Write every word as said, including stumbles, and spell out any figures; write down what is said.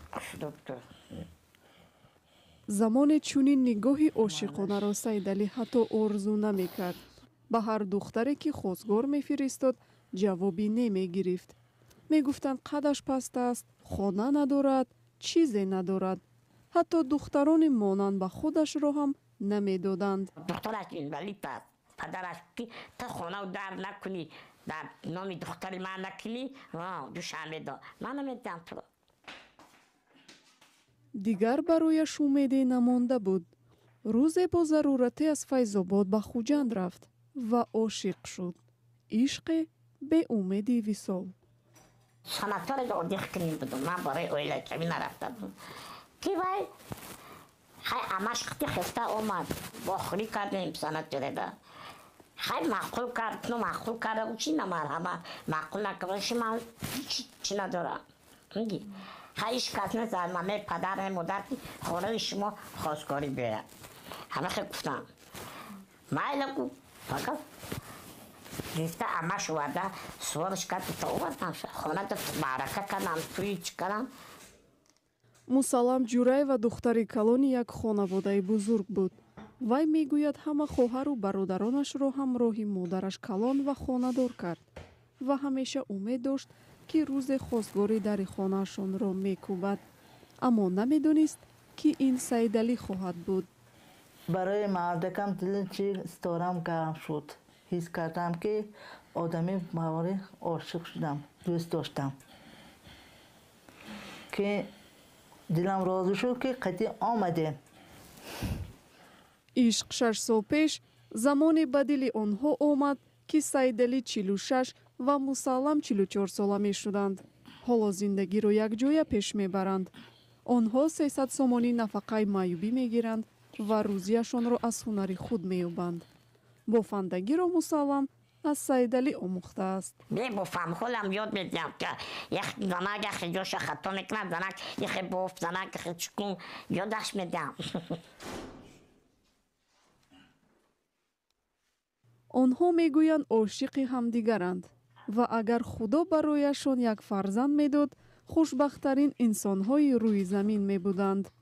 замоне чунин нигоҳи ошиқонаро Саидалӣ ҳатто орзу намекард. ба ҳар духтаре ки хостгор мефиристод ҷавоби немегирифт. мегуфтанд қадаш паст аст, хона надорад, чизе надорад. ҳатто духтарони монанд ба худашро ҳам намедоданд. духтараш инвалид аст. падараш ки та хонаро дар накунӣ, дар номи духтари ман накунӣ, душам медод. ман намедиҳам туро. дигар барояш умеде намонда буд. рӯзе бо зарурате аз Файзобод ба Хуҷанд рафт ва ошиқ шуд. ишқи беумеди висол. санаторида оддих куним будум. ман барои оилачавӣ нарафта будум. ки вай хай амаш хити хеста омад. бохӯрӣ кардем санаторида. хай маъқул кард, ну маъқул карда чи намарҳама маъқул накардаши ман чи надорам. миги хай иш кас назад маме падар модар ки хонаи шумо хостгорӣ биёяд. ҳама хел гуфтам. майла гу фақат гирифта амаш оварда сувориш кард та овардам хонада маърака кардам туи чӣ кардам. мусаллам ҷураева духтари калони як хонаводаи бузург буд. вай мегӯяд ҳама хоҳару бародаронашро ҳамроҳи модараш калон ва хонадор кард ва ҳамеша умед дошт ки рӯзе хостгори дари хонаашонро мекӯбад. аммо намедонист ки ин Саидалӣ хоҳад буд. барои мардакам дили чӣ сторам гарм шуд. ҳис кардам ки одами бавори ошиқ шудам, дӯст доштам. ки дилам розӣ шуд ки қати омадем. ишқ шаш сол пеш замоне ба дили онҳо омад ки Саидалӣ чилу шаш ва Мусаллам чилу чор сола мешуданд. ҳоло зиндагиро якҷоя пеш мебаранд. онҳо сесад сомонӣ нафақаи маъюбӣ мегиранд ва рӯзияшонро аз ҳунари худ меёбанд. бофандагиро Мусаллам аз Саидалӣ омӯхтааст. мебофам ҳолам ёд медиҳам ки занак яхе ҷоша хато мекунад, занак яхе боф, занак яхе чукун ёдаш медиҳам. онҳо мегӯянд ошиқи ҳамдигаранд ва агар худо барояшон як фарзанд медод, хушбахттарин инсонҳои рӯи замин мебуданд.